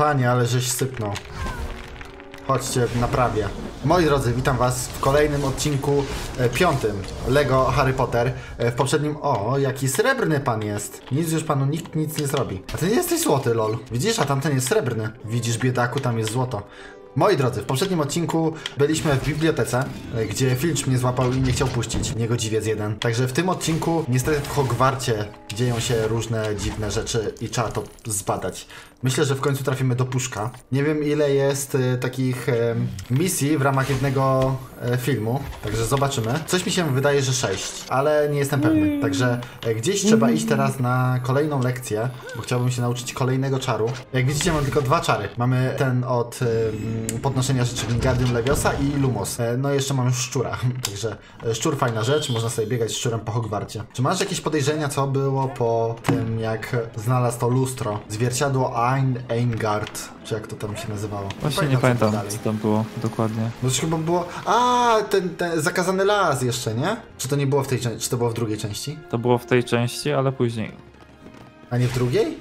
Panie, ale żeś sypnął. Chodźcie, naprawię. Moi drodzy, witam was w kolejnym odcinku, 5. Lego Harry Potter. W poprzednim... O, jaki srebrny pan jest. Nic już panu nikt nic nie zrobi. A ty nie jesteś złoty, lol. Widzisz, a tamten jest srebrny. Widzisz, biedaku, tam jest złoto. Moi drodzy, w poprzednim odcinku byliśmy w bibliotece, gdzie Filch mnie złapał i nie chciał puścić. Niegodziwiec jeden. Także w tym odcinku, niestety w Hogwarcie dzieją się różne dziwne rzeczy i trzeba to zbadać. Myślę, że w końcu trafimy do puszka. Nie wiem, ile jest takich misji w ramach jednego filmu, także zobaczymy. Coś mi się wydaje, że 6, ale nie jestem pewny. Także gdzieś trzeba iść teraz na kolejną lekcję, bo chciałbym się nauczyć kolejnego czaru. Jak widzicie, mam tylko 2 czary. Mamy ten od podnoszenia rzeczy Wingardium Leviosa i Lumos. No i jeszcze mam już szczura, także szczur fajna rzecz, można sobie biegać szczurem po Hogwarcie. Czy masz jakieś podejrzenia, co było po tym, jak znalazł to lustro? Zwierciadło Eingard, czy jak to tam się nazywało? Właśnie nie pamiętam, co tam było dokładnie. No to chyba było... A, ten zakazany las jeszcze, nie? Czy to nie było w tej części, czy to było w drugiej części? To było w tej części, ale później. A nie w drugiej?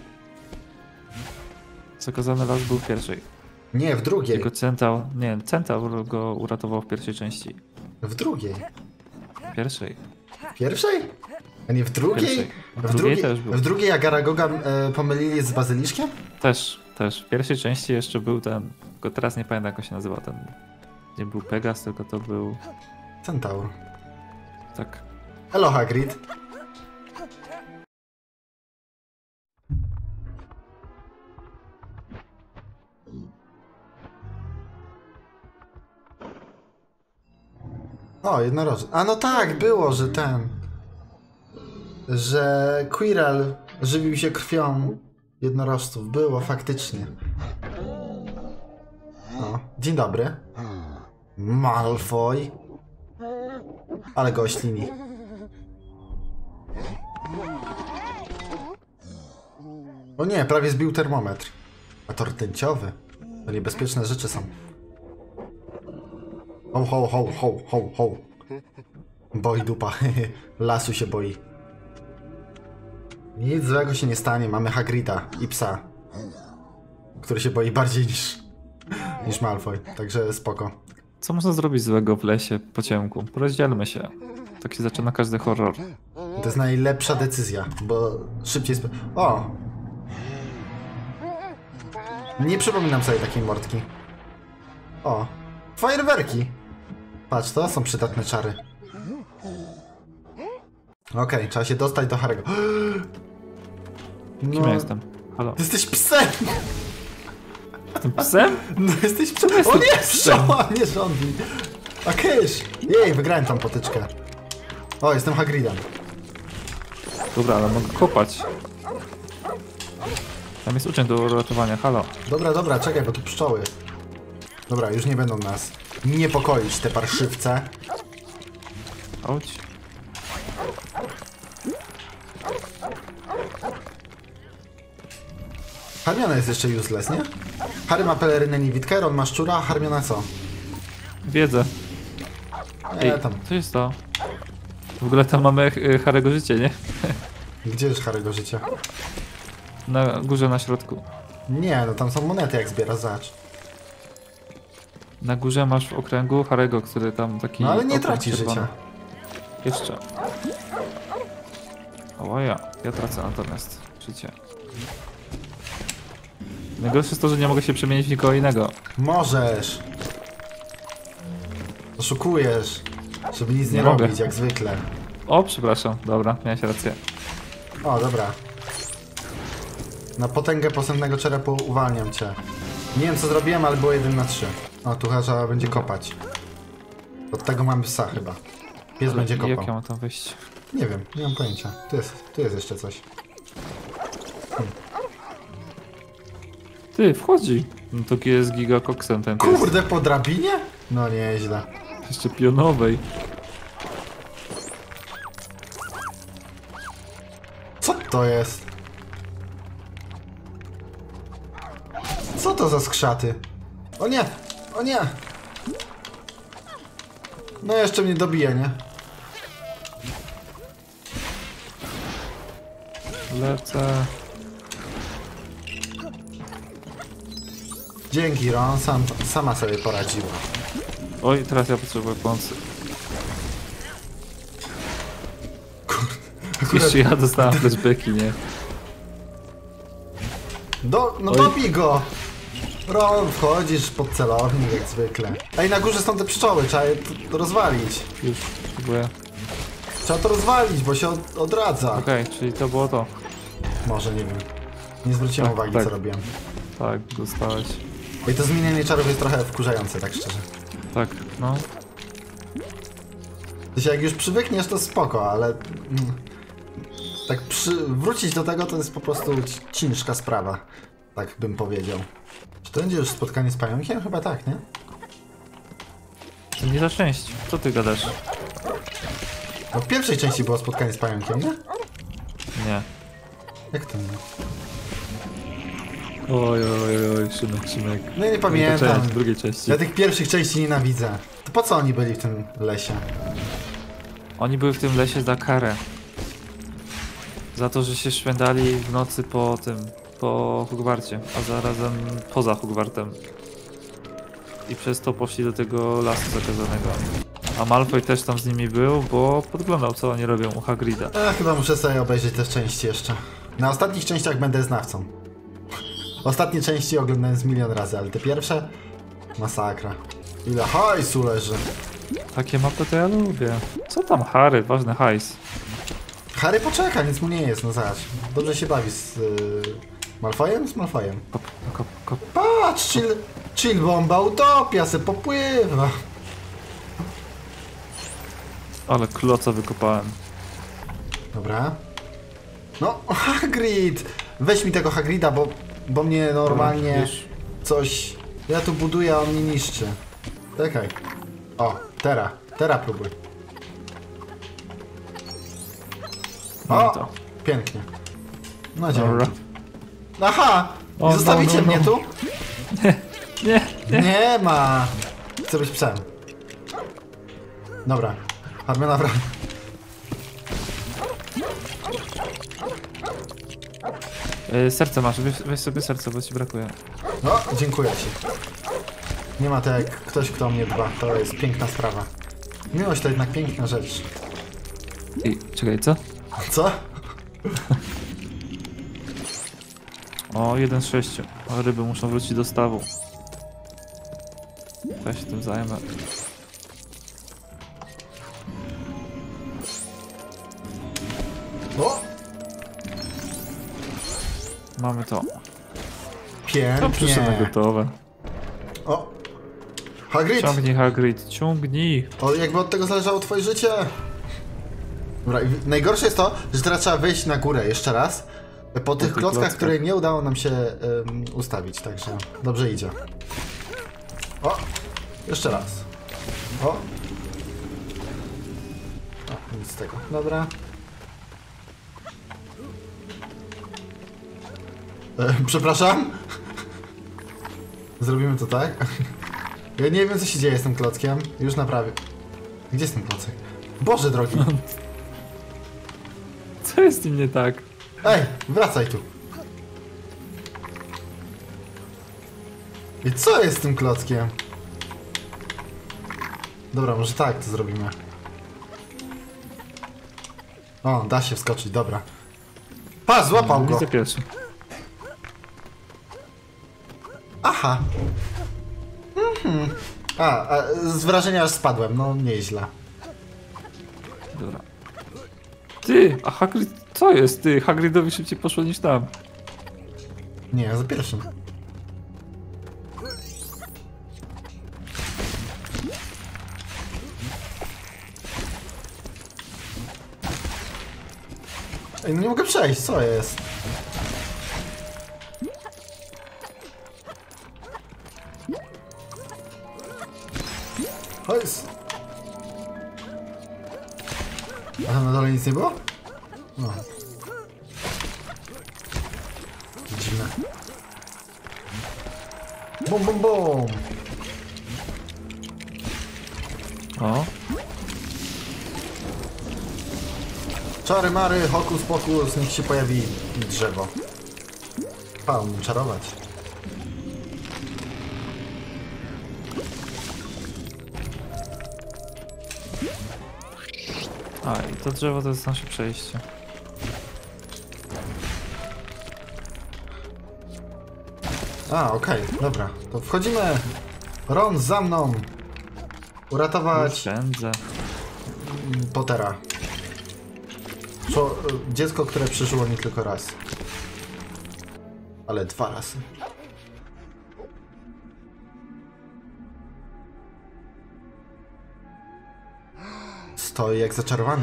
Zakazany las był w pierwszej. Nie, w drugiej. Jego Centaur go uratował w pierwszej części. W drugiej. W pierwszej. W pierwszej? A nie w drugiej? W drugiej też był. W drugiej Agaragoga pomylili z bazyliszkiem? Też. W pierwszej części jeszcze był ten, tylko teraz nie pamiętam, jak on się nazywa ten. Nie był Pegas, tylko to był... Centaur. Tak. Hello, Hagrid. O, jednorożec. A no tak, było, że że Quirrell żywił się krwią jednorożców. Było, faktycznie. O, dzień dobry. Malfoy. Ale go oślini. O nie, prawie zbił termometr. A to rtęciowy. To niebezpieczne rzeczy są. Ho, ho, ho, ho, ho, ho. Boi dupa. Lasu się boi. Nic złego się nie stanie. Mamy Hagrida i psa, który się boi bardziej niż Malfoy. Także spoko. Co można zrobić złego w lesie po ciemku? Porozdzielmy się. Tak się zaczyna każdy horror. To jest najlepsza decyzja, bo szybciej... O! Nie przypominam sobie takiej mordki. O! Fajerwerki! Patrz, to są przydatne czary. Okej, trzeba się dostać do Harry'ego. Kim ja jestem? Halo? Ty jesteś psem! Tym psem? No jesteś psem! O nie, pszczoła mnie rządzi! A kysz! Jej, wygrałem tą potyczkę. O, jestem Hagridem. Dobra, ale mogę kopać. Tam jest uczeń do uratowania, halo. Dobra, czekaj, bo tu pszczoły. Dobra, już nie będą nas niepokoić, te parszywce. Chodź. Hermiona jest jeszcze useless, nie? Harry ma pelerynę niewidkę, Ron ma szczura, a Hermiona co? Wiedzę. Nie, Ej, tam. co jest to? W ogóle tam mamy Harry'ego życie, nie? Gdzie jest Harry'ego życie? Na górze, na środku. Nie, no tam są monety, jak zbiera zacz. Na górze masz w okręgu Harry'ego, który tam taki... No ale nie okręg traci czerwony. życia. Jeszcze. O ja tracę natomiast życie. Najgorsze jest to, że nie mogę się przemienić w nikogo innego. Możesz. Oszukujesz. Żeby nic nie Nie mogę. robić, jak zwykle. O, przepraszam. Dobra, miałeś rację. O, dobra. Na potęgę posępnego czerepu uwalniam cię. Nie wiem, co zrobiłem, ale było 1 na 3. O, tu trzeba będzie kopać. Od tego mamy psa chyba. Pies będzie kopał. Jak ja mam tam wyjść? Nie wiem, nie mam pojęcia. Tu jest jeszcze coś. Ty, wchodzi. No to jest gigakoksem ten pies. Kurde, po drabinie? No nieźle. Jeszcze pionowej. Co to jest? Co to za skrzaty? O nie! O nie! No jeszcze mnie dobije, nie? Lecę. Dzięki, Ron, sama sobie poradziła. Oj, teraz ja potrzebuję pomocy. Jeszcze ja dostałem flashbacki, nie? No Oj. dobij go! Ron, wchodzisz pod celownik jak zwykle. Ej, na górze są te pszczoły, trzeba je rozwalić. Już próbuję. Trzeba to rozwalić, bo się odradza. Okej, czyli to było to. Może, nie wiem. Nie zwróciłem Tak, uwagi, tak. co robiłem. Tak, dostałeś. I to zmienianie czarów jest trochę wkurzające, tak szczerze. Tak, no. To się jak już przywykniesz, to spoko, ale... tak wrócić do tego to jest po prostu ciężka sprawa. Tak bym powiedział. Czy to będzie już spotkanie z pająkiem? Chyba tak, nie? Nie za część. Co ty gadasz? No w pierwszej części było spotkanie z pająkiem, nie? Nie. Jak to nie? Oj, Szymek. No ja nie pamiętam. Część, w drugiej części. Ja tych pierwszych części nienawidzę. To po co oni byli w tym lesie? Oni były w tym lesie za karę. Za to, że się szwendali w nocy po tym, po Hogwarcie, a zarazem poza Hogwartem. I przez to poszli do tego lasu zakazanego. A Malfoy też tam z nimi był, bo podglądał, co oni robią u Hagrida. Chyba muszę sobie obejrzeć te części jeszcze. Na ostatnich częściach będę znawcą. Ostatnie części oglądałem z milion razy, ale te pierwsze... masakra. Ile hajsu leży. Takie mapy to ja lubię. Co tam Harry? Ważny hajs. Harry poczeka, nic mu nie jest, no zobacz. Dobrze się bawi z... Malfoyem? Z Malfoyem. Kop. Patrz, chill bomba, utopia se popływa. Ale kloca wykopałem. Dobra. No, Hagrid! Weź mi tego Hagrida, bo mnie normalnie Już. coś... Ja tu buduję, a on mnie niszczy. Czekaj. O, teraz próbuj. Mam O, to. pięknie. No Dobra. dzięki. Aha! O, Nie zostawicie no. mnie tu? Nie. Nie ma! Chcę być psem. Dobra. Harmiona wraca. Serce masz, weź sobie serce, bo ci brakuje. No, dziękuję ci. Nie ma to jak ktoś, kto o mnie dba. To jest piękna sprawa. Miłość to jednak piękna rzecz. I czekaj, co? Co? O, 1 z 6. O, ryby muszą wrócić do stawu. Ja się tym zajmę. O! Mamy to. Pięknie. Przyszedł gotowe. O! Hagrid! Ciągnij, Hagrid, ciągnij. O, jakby od tego zależało twoje życie. Dobra, i najgorsze jest to, że teraz trzeba wejść na górę jeszcze raz. Po tych klockach, które nie udało nam się ustawić, także dobrze idzie. O! Jeszcze raz. O! Nic z tego. Dobra. Przepraszam? Zrobimy to tak? Ja nie wiem, co się dzieje z tym klockiem. Już naprawię. Gdzie jest ten klocek? Boże drogi! Co jest z nim nie tak? Ej, wracaj tu. I co jest z tym klockiem? Dobra, może tak to zrobimy. O, da się wskoczyć, dobra. Pa, złapał go! Widzę pierwszy. Aha. A, z wrażenia aż spadłem, no nieźle. Dobra. Ty, a Hagrid, co jest ty? Hagridowi szybciej poszło niż tam. Nie, za pierwszym. Ej, no nie mogę przejść, co jest? Chodź. A tam na dole nic nie było? No. Dziwne. Bum, bum, bum. O, Czary mary, hokus pokus, niech się pojawi drzewo. Pa, umiem czarować. A, i to drzewo to jest nasze przejście. A, okej, dobra. To wchodzimy. Ron, za mną. Uratować Pędzę. Pottera. Dziecko, które przeżyło nie tylko raz. Ale 2 razy. Stoi jak zaczarowany.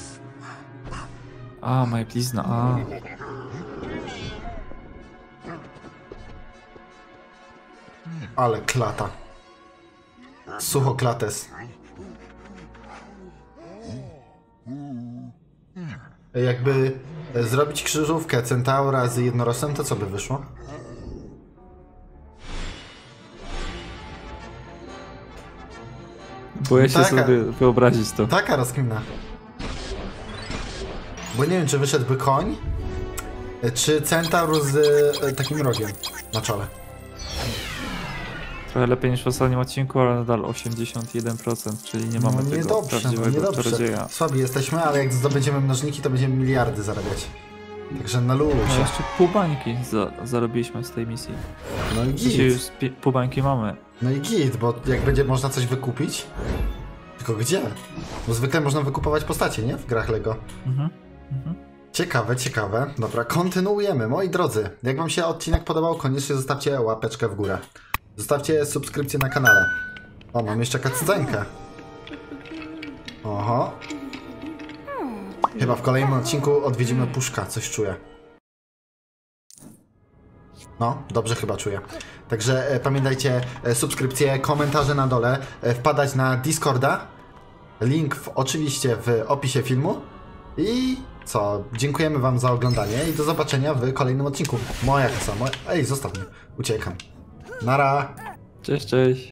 A, moja blizna, a. Ale klata. Suchoklates. Jakby zrobić krzyżówkę centaura z jednorosem, to co by wyszło? Boję się Taka- sobie wyobrazić to. Taka rozkmina. Bo nie wiem, czy wyszedłby koń, czy centaur z takim rogiem na czole. Trochę lepiej niż w ostatnim odcinku, ale nadal 81%, czyli nie mamy tego Niedobrze, prawdziwego niedobrze. czarodzieja. Słabi jesteśmy, ale jak zdobędziemy mnożniki, to będziemy miliardy zarabiać. Także nalułuj No się. jeszcze pół bańki zarobiliśmy z tej misji. No i Dzisiaj już git. pół bańki mamy. No i git, bo jak będzie można coś wykupić... Tylko gdzie? Bo zwykle można wykupować postacie, nie? W grach LEGO. Mhm. Ciekawe, ciekawe. Dobra, kontynuujemy. Moi drodzy, jak wam się odcinek podobał, koniecznie zostawcie łapeczkę w górę. Zostawcie subskrypcję na kanale. O, mam jeszcze cutscenkę. Oho. Chyba w kolejnym odcinku odwiedzimy Puszka, coś czuję. No, dobrze chyba czuję. Także pamiętajcie, subskrypcje, komentarze na dole, wpadać na Discorda. Link oczywiście w opisie filmu. I co? Dziękujemy wam za oglądanie i do zobaczenia w kolejnym odcinku. Moja kasa, moja... Ej, zostaw mnie. Uciekam. Nara. Cześć, cześć.